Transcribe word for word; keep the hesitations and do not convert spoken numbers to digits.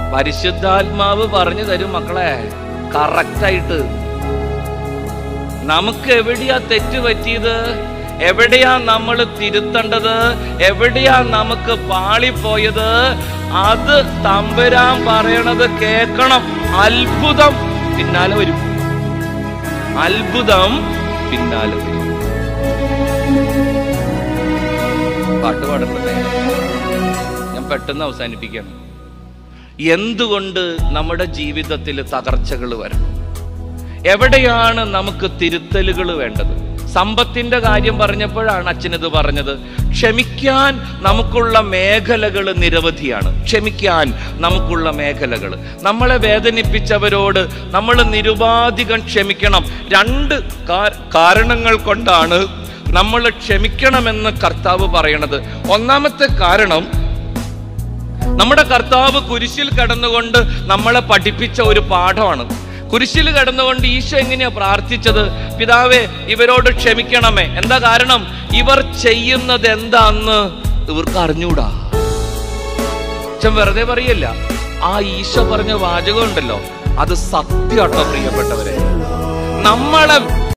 പരിശുദ്ധാത്മാവ് പറഞ്ഞു തരും മക്കളെ, കറക്റ്റായിട്ട്. നമുക്ക് എവിടെയാ തെറ്റ് പറ്റിയത്, എവിടെയാ നമ്മൾ തിരുത്തേണ്ടത്, എവിടെയാ നമുക്ക് പാളിപ്പോയത്, അത് തമ്പുരാൻ പറയണത് കേൾക്കണം. അത്ഭുതം പിന്നാലെ വരും, അത്ഭുതം പിന്നാലെ വരും. പാട്ട് പാടണ്ടേ? ഞാൻ പെട്ടെന്ന് അവസാനിപ്പിക്കണം. എന്തുകൊണ്ട് നമ്മുടെ ജീവിതത്തിൽ തകർച്ചകൾ വരണം? എവിടെയാണ് നമുക്ക് തിരുത്തലുകൾ വേണ്ടത്? സമ്പത്തിന്റെ കാര്യം പറഞ്ഞപ്പോഴാണ് അച്ഛനത് പറഞ്ഞത്. ക്ഷമിക്കാൻ നമുക്കുള്ള മേഖലകൾ നിരവധിയാണ്. ക്ഷമിക്കാൻ നമുക്കുള്ള മേഖലകൾ, നമ്മളെ വേദനിപ്പിച്ചവരോട് നമ്മൾ നിരുപാധികം ക്ഷമിക്കണം. രണ്ട് കാരണങ്ങൾ കൊണ്ടാണ് നമ്മൾ ക്ഷമിക്കണമെന്ന് കർത്താവ് പറയണത്. ഒന്നാമത്തെ കാരണം, നമ്മുടെ കർത്താവ് കുരിശിൽ കടന്നുകൊണ്ട് നമ്മളെ പഠിപ്പിച്ച ഒരു പാഠമാണ്. കുരിശിൽ കടന്നുകൊണ്ട് ഈശോ എങ്ങനെയാ പ്രാർത്ഥിച്ചത്? പിതാവേ, ഇവരോട് ക്ഷമിക്കണമേ. എന്താ കാരണം? ഇവർ ചെയ്യുന്നത് എന്താന്ന് ഇവർക്ക് അറിഞ്ഞൂടാ. അച്ഛൻ വെറുതെ പറയല്ല, ആ ഈശോ പറഞ്ഞ വാചകം ഉണ്ടല്ലോ, അത് സത്യമാട്ടോ പ്രിയപ്പെട്ടവരെ. നമ്മളെ